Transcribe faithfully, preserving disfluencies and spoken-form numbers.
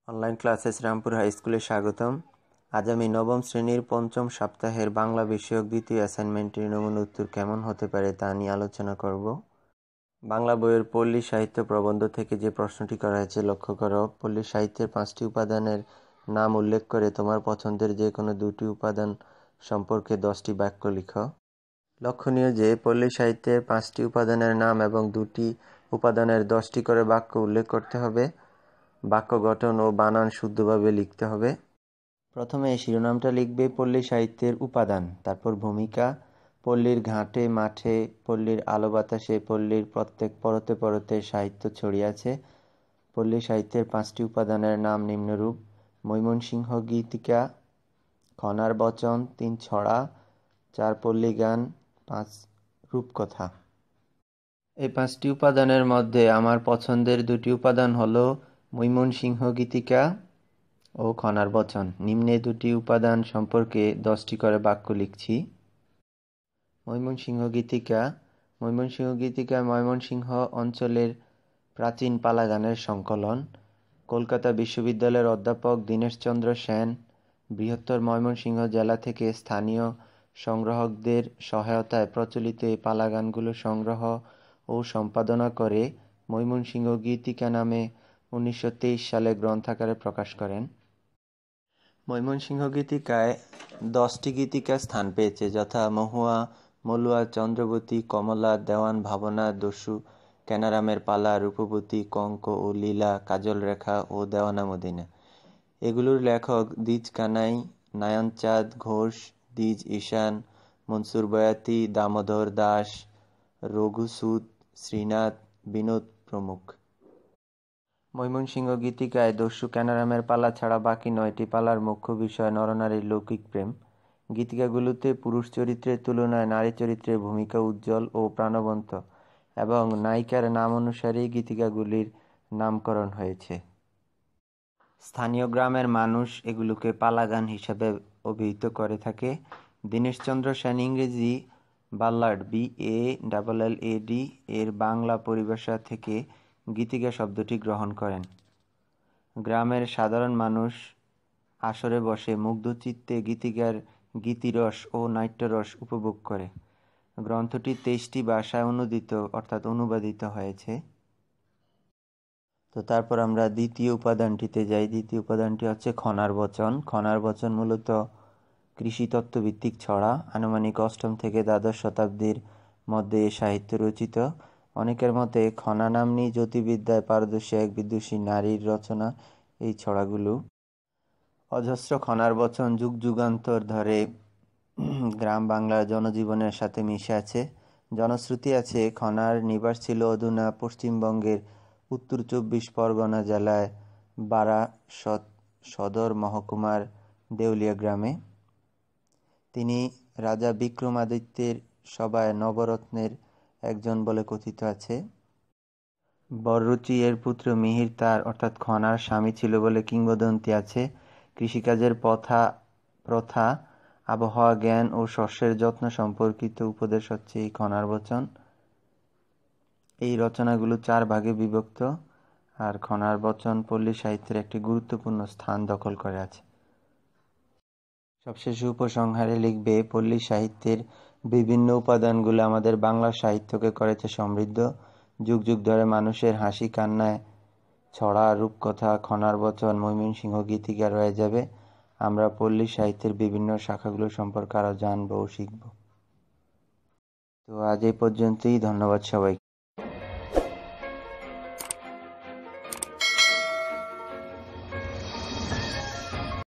Online ক্লাসে Serampore high স্কুলে স্বাগতম। আজ আমি নবম শ্রেণীর পঞ্চম সপ্তাহের বাংলা বিষয়ক দ্বিতীয় অ্যাসাইনমেন্টের নমুনা উত্তর কেমন হতে পারে তা নিয়ে আলোচনা করব। বাংলা বইয়ের পল্লী সাহিত্য প্রবন্ধ থেকে যে প্রশ্নটি করা হয়েছে লক্ষ্য করো। পল্লী সাহিত্যের পাঁচটি উপাদানের নাম উল্লেখ করে তোমার পছন্দের যে কোনো দুটি উপাদান সম্পর্কে দশটি বাক্য লিখো। লক্ষণীয় যে পল্লী সাহিত্যের পাঁচটি উপাদানের নাম এবং দুটি উপাদানের দশটি করে বাক্য উল্লেখ করতে হবে। বাক্য গঠন ও বানান শুদ্ধভাবে লিখতে হবে। প্রথমে শিরোনামটা লিখবে পল্লী সাহিত্যের উপাদান, তারপর ভূমিকা, পল্লীর ঘাটে মাঠে, পল্লীর আলো বাতাসে, পল্লীর প্রত্যেক পরতে পরতে সাহিত্য ছড়িয়ে আছে। পল্লী সাহিত্যের পাঁচটি উপাদানের নাম নিম্নরূপ: ময়মনসিংহ গীতিকা, খনার বচন, তিন ছড়া, চার পল্লী গান, পাঁচ রূপকথা। এই পাঁচটি উপাদানের মধ্যে আমার পছন্দের দুটি উপাদান হলো ময়মনসিংহ গীতিকা ও খনার বচন। নিম্নে দুটি উপাদান সম্পর্কে দশটি করে বাক্য লিখছি। ময়মনসিংহ গীতিকা। ময়মনসিংহ গীতিকা ময়মনসিংহ অঞ্চলের প্রাচীন পালা গানের সংকলন। কলকাতা বিশ্ববিদ্যালয়ের অধ্যাপক দীনেশচন্দ্র সেন বৃহত্তর ময়মনসিংহ জেলা থেকে স্থানীয় সংগ্রাহকদের সহায়তায় প্রচলিত এই পালা গানগুলো সংগ্রহ ও সম্পাদনা করে ময়মনসিংহ গীতিকা নামে উনিশশো তেইশ সালে গ্রন্থাকারে প্রকাশ করেন। ময়মনসিংহ গীতিকায় দশটি গীতিকা স্থান পেয়েছে, যথা মহুয়া, মলুয়া, চন্দ্রবতী, কমলা, দেওয়ান, ভাবনা, দস্যু, কেনারামের পালা, রূপবতী, কঙ্ক ও লীলা, কাজল রেখা ও দেওয়ানা মদিনা। এগুলোর লেখক দ্বিজ কানাই, নারায়ণচাঁদ ঘোষ, দ্বিজ ঈশান, মনসুর বয়াতি, দামোদর দাস, রঘু সুদ, শ্রীনাথ, বিনোদ প্রমুখ। ময়মনসিংহ গীতিকায় দস্যু কেনারামের পালা ছাড়া বাকি নয়টি পালার মুখ্য বিষয় নরনারীর লৌকিক প্রেম। গীতিকাগুলোতে পুরুষ চরিত্রের তুলনায় নারী চরিত্রের ভূমিকা উজ্জ্বল ও প্রাণবন্ত এবং নায়িকার নাম অনুসারেই গীতিকাগুলির নামকরণ হয়েছে। স্থানীয় গ্রামের মানুষ এগুলোকে পালা গান হিসাবে অভিহিত করে থাকে। দীনেশচন্দ্র সেন ইংরেজি ballad B A double L A D এর বাংলা পরিভাষা থেকে গীতিকা শব্দটি গ্রহণ করেন। গ্রামের সাধারণ মানুষ আসরে বসে মুগ্ধচিত্তে গীতিকার গীতিরস ও নাট্যরস উপভোগ করে। গ্রন্থটি তেইশটি ভাষায় অনুদিত অর্থাৎ অনুবাদিত হয়েছে। তো তারপর আমরা দ্বিতীয় উপাদানটিতে যাই। দ্বিতীয় উপাদানটি হচ্ছে খনার বচন। খনার বচন মূলত কৃষিতত্ত্বভিত্তিক ছড়া। আনুমানিক অষ্টম থেকে দ্বাদশ শতাব্দীর মধ্যে এ সাহিত্য রচিত। অনেকের মতে খনা নাম্নী জ্যোতির্বিদ্যায় পারদর্শী এক বিদুষী নারীর রচনা এই ছড়াগুলো। অজস্র খনার বচন যুগ যুগান্তর ধরে গ্রাম বাংলার জনজীবনের সাথে মিশে আছে। জনশ্রুতি আছে খনার নিবাস ছিল অধুনা পশ্চিমবঙ্গের উত্তর চব্বিশ পরগনা জেলায় বারাসত সদর মহকুমার দেউলিয়া গ্রামে। তিনি রাজা বিক্রমাদিত্যের সভায় নবরত্নের একজন বলে কথিত আছে। বররুচি এর পুত্র মিহির তার অর্থাৎ খনার স্বামী ছিল বলে কিংবদন্তি আছে। কৃষিকাজের প্রথা প্রথা আবহাওয়া জ্ঞান ও শস্যের যত্ন সম্পর্কিত উপদেশ হচ্ছে এই খনার বচন। এই রচনাগুলো চার ভাগে বিভক্ত, আর খনার বচন পল্লী সাহিত্যের একটি গুরুত্বপূর্ণ স্থান দখল করে আছে। সবশেষে উপসংহারে লিখবে পল্লী সাহিত্যের বিভিন্ন উপাদানগুলো আমাদের বাংলা সাহিত্যকে করেছে সমৃদ্ধ। যুগ যুগ ধরে মানুষের হাসি কান্নায় ছড়া, রূপকথা, খনার বচন, ময়মনসিংহ গীতিকা রয়ে যাবে। আমরা পল্লী সাহিত্যের বিভিন্ন শাখাগুলো সম্পর্কে আরও জানবো ও শিখব। তো আজ এই পর্যন্তই। ধন্যবাদ সবাই।